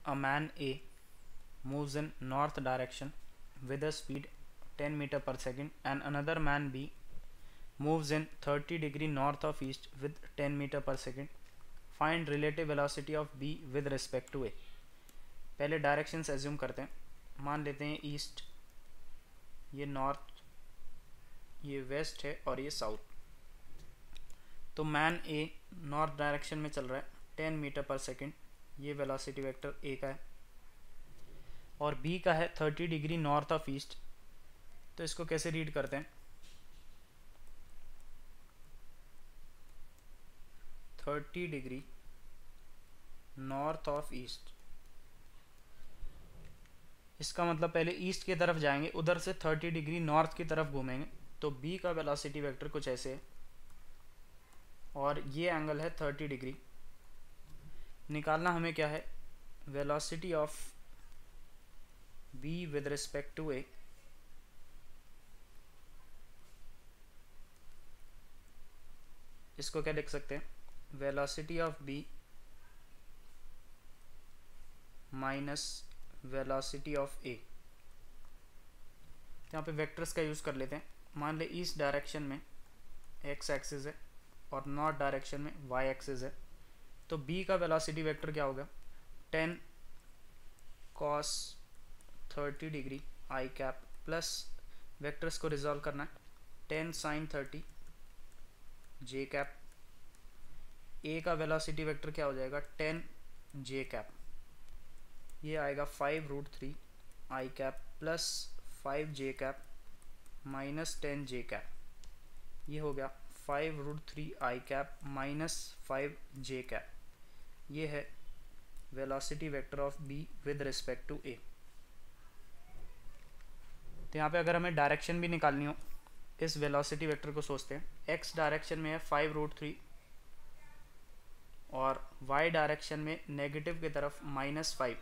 a man A moves in north direction with a speed 10 meter per second and another man B moves in 30 degree north of east with 10 meter per second. Find relative velocity of B with respect to A. पहले directions assume करते हैं. मान लेते हैं east, ये north, ये waste है और ये साउथ. तो मैन ए नॉर्थ डायरेक्शन में चल रहा है 10 मीटर पर सेकेंड, ये वेलोसिटी वेक्टर ए का है, और बी का है 30 डिग्री नॉर्थ ऑफ ईस्ट. तो इसको कैसे रीड करते हैं? 30 डिग्री नॉर्थ ऑफ ईस्ट, इसका मतलब पहले ईस्ट की तरफ जाएंगे, उधर से 30 डिग्री नॉर्थ की तरफ घूमेंगे. तो बी का वेलोसिटी वेक्टर कुछ ऐसे है और ये एंगल है 30 डिग्री. निकालना हमें क्या है? Velocity of B with respect to A. इसको क्या लिख सकते हैं? Velocity of B minus velocity of A. यहाँ पे वेक्टर्स का यूज़ कर लेते हैं. मान ले ईस्ट डायरेक्शन में एक्स एक्सिस है और नॉर्थ डायरेक्शन में वाई एक्सिस है. तो बी का वेलोसिटी वेक्टर क्या होगा? 10 cos 30 degree i cap plus vectors को रिजॉल्व करना है 10 sin 30 जे कैप. ए का वेलोसिटी वेक्टर क्या हो जाएगा? 10 जे कैप, ये आएगा 5√3 i cap plus 5 j cap minus 10 j cap. ये हो गया 5√3 i cap minus 5 j cap. ये है velocity vector of B with respect to A. तो यहाँ पे अगर हमें डायरेक्शन भी निकालनी हो, इस वेलोसिटी वेक्टर को सोचते हैं. एक्स डायरेक्शन में है 5√3 और वाई डायरेक्शन में नेगेटिव की तरफ -5.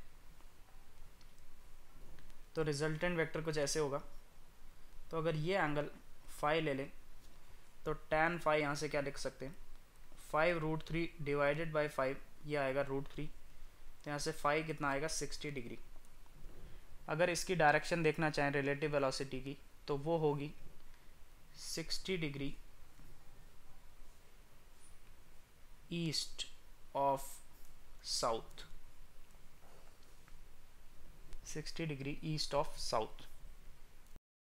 तो रिजल्टेंट वेक्टर कुछ ऐसे होगा. तो अगर ये एंगल फाई ले लें तो tan फाई यहाँ से क्या लिख सकते हैं? 5√3 डिवाइडेड बाई 5, ये आएगा √3. तो यहाँ से फाई कितना आएगा? 60 डिग्री. अगर इसकी डायरेक्शन देखना चाहें रिलेटिव वेलोसिटी की, तो वो होगी 60 degree east of south. 60 degree east of south.